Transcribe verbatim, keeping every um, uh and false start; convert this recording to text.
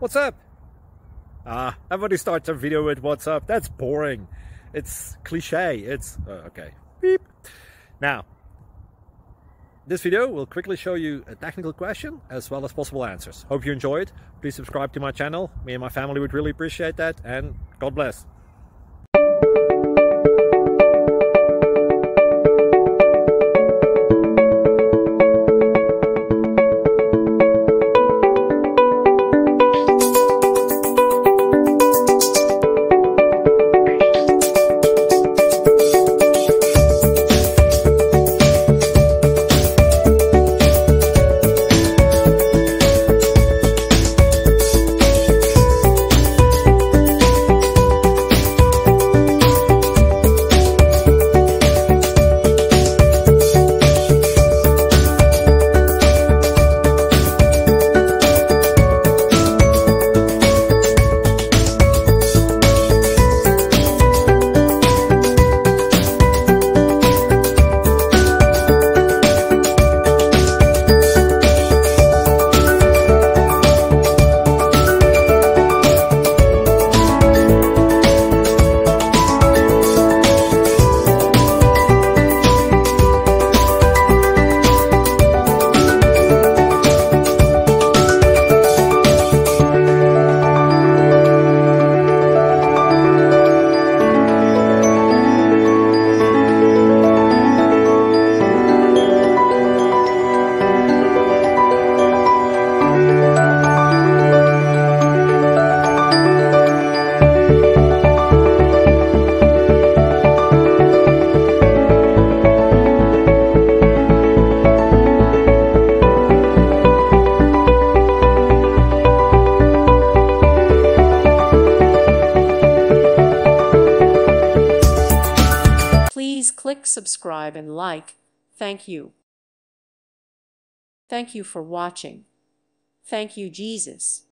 What's up? Ah, everybody starts a video with what's up. That's boring. It's cliche. It's uh, okay. Beep. Now, this video will quickly show you a technical question as well as possible answers. Hope you enjoy it. Please subscribe to my channel. Me and my family would really appreciate that, and God bless. Please click subscribe and like. Thank you. Thank you for watching. Thank you, Jesus.